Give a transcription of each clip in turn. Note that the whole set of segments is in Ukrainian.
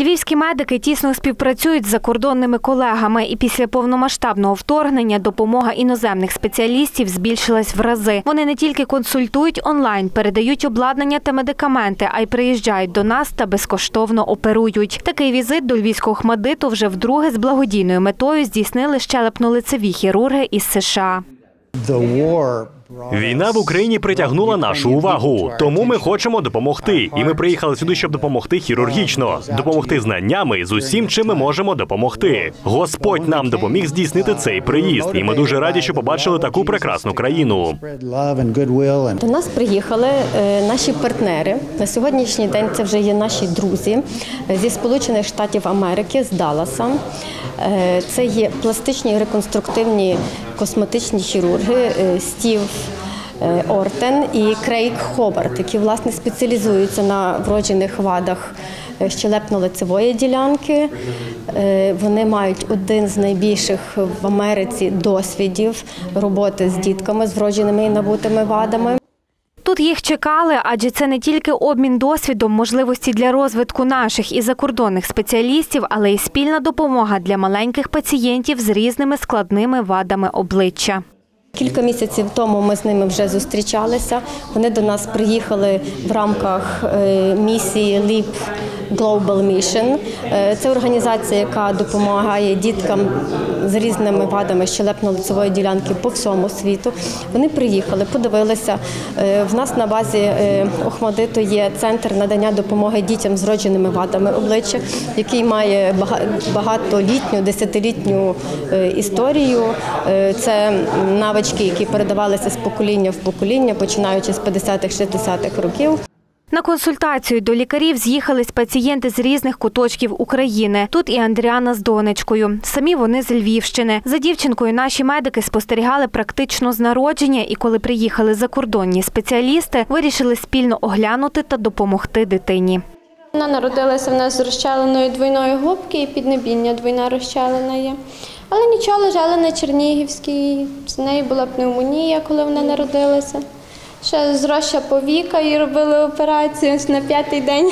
Львівські медики тісно співпрацюють з закордонними колегами, і після повномасштабного вторгнення допомога іноземних спеціалістів збільшилась в рази. Вони не тільки консультують онлайн, передають обладнання та медикаменти, а й приїжджають до нас та безкоштовно оперують. Такий візит до Львівського ОХМАТДИТу вже вдруге з благодійною метою здійснили щелепно-лицеві хірурги із США. Війна в Україні притягнула нашу увагу, тому ми хочемо допомогти. І ми приїхали сюди, щоб допомогти хірургічно, допомогти знаннями з усім, чим ми можемо допомогти. Господь нам допоміг здійснити цей приїзд, і ми дуже раді, що побачили таку прекрасну країну. До нас приїхали наші партнери. На сьогоднішній день це вже є наші друзі зі Сполучених Штатів Америки, з Далласа. Це є пластичні реконструктивні косметичні хірурги Стів Ортен і Крейг Хобарт, які, власне, спеціалізуються на вроджених вадах щелепно-лицевої ділянки. Вони мають один з найбільших в Америці досвідів роботи з дітками з вродженими і набутими вадами. Тут їх чекали, адже це не тільки обмін досвідом, можливості для розвитку наших і закордонних спеціалістів, але й спільна допомога для маленьких пацієнтів з різними складними вадами обличчя. Кілька місяців тому ми з ними вже зустрічалися. Вони до нас приїхали в рамках місії LEAP Global Mission. Це організація, яка допомагає діткам з різними вадами щелепно-лицевої ділянки по всьому світу. Вони приїхали, подивилися. В нас на базі ОХМАТДИТу є центр надання допомоги дітям з вродженими вадами обличчя, який має багатолітню, десятилітню історію. Це навички, які передавалися з покоління в покоління, починаючи з 50-60-х років. На консультацію до лікарів з'їхались пацієнти з різних куточків України. Тут і Андріана з донечкою. Самі вони з Львівщини. За дівчинкою наші медики спостерігали практично з народження, і коли приїхали закордонні спеціалісти, вирішили спільно оглянути та допомогти дитині. Вона народилася в нас з розчаленою двойної губки і піднебіння двойна розчалена є. Але нічого, лежала на Чернігівській, з нею була пневмонія, коли вона народилася. Ще зросша повіка, їй робили операцію на 5-й день.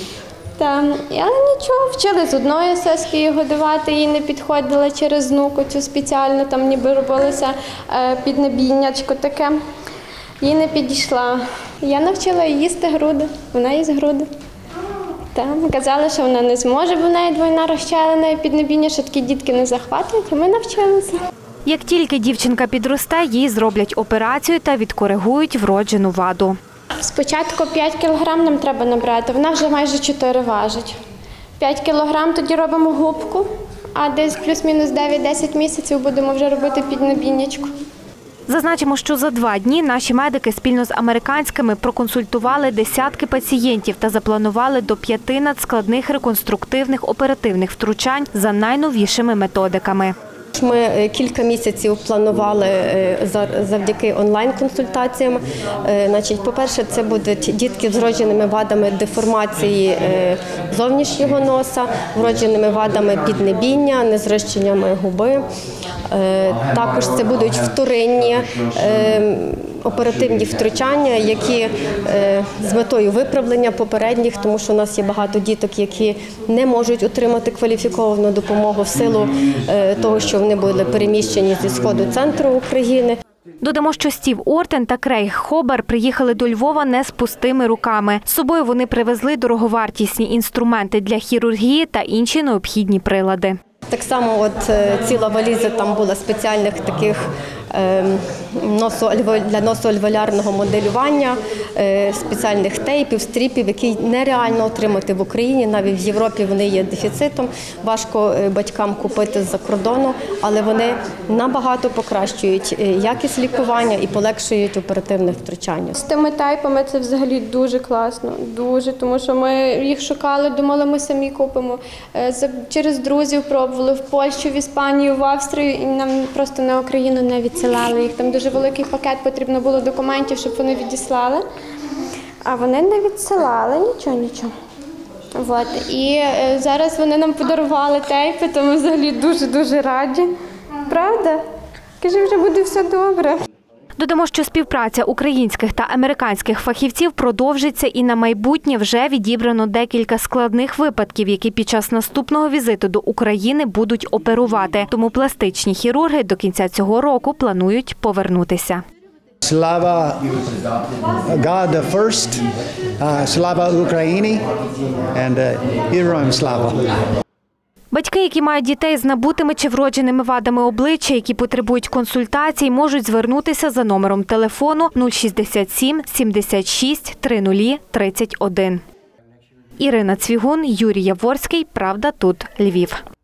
Але нічого, вчили з одної соски її годувати, їй не підходила через нуку цю спеціально, там ніби робилося піднебіннячко таке. Їй не підійшла. Я навчила її їсти груди, вона їсть груди. Казали, що вона не зможе, бо в неї двойна розчалена і піднебіння, що такі дітки не захватують, а ми навчилися. Як тільки дівчинка підросте, їй зроблять операцію та відкоригують вроджену ваду. Спочатку 5 кілограм нам треба набрати, вона вже майже 4 важить. 5 кілограм тоді робимо губку, а десь плюс-мінус 9-10 місяців будемо вже робити піднебіннячку. Зазначимо, що за 2 дні наші медики спільно з американськими проконсультували десятки пацієнтів та запланували до 5 надскладних реконструктивних оперативних втручань за найновішими методиками. Ми кілька місяців планували завдяки онлайн-консультаціям. По-перше, це будуть дітки з вродженими вадами деформації зовнішнього носа, вродженими вадами піднебіння, незрощеннями губи. Також це будуть вторинні оперативні втручання, які з метою виправлення попередніх, тому що у нас є багато діток, які не можуть отримати кваліфіковану допомогу в силу того, що вони були переміщені зі сходу центру України. Додамо, що Стів Ортен та Крейг Хобарт приїхали до Львова не з пустими руками. З собою вони привезли дороговартісні інструменти для хірургії та інші необхідні прилади. Так само ціла валіза там була спеціальних таких для носоальвеолярного моделювання, спеціальних тейпів, стріпів, які нереально отримати в Україні. Навіть в Європі вони є дефіцитом, важко батькам купити з-за кордону, але вони набагато покращують якість лікування і полегшують оперативне втручання. З тими тейпами це взагалі дуже класно, дуже, тому що ми їх шукали, думали, ми самі купимо. Через друзів пробували в Польщу, в Іспанію, в Австрію, і нам просто на Україну не відсилали їх. Там дуже великий пакет, потрібно було документів, щоб вони відіслали. А вони не відсилали нічого. І зараз вони нам подарували тейпи, то ми взагалі дуже-дуже раді. Правда? Кажи, вже буде все добре. Додамо, що співпраця українських та американських фахівців продовжиться і на майбутнє вже відібрано декілька складних випадків, які під час наступного візиту до України будуть оперувати. Тому пластичні хірурги до кінця цього року планують повернутися. Слава God first, слава Україні, and героям слава. Батьки, які мають дітей з набутими чи вродженими вадами обличчя, які потребують консультацій, можуть звернутися за номером телефону 067 76 30 31. Ірина Цвігун, Юрій Яворський. Правда тут, Львів.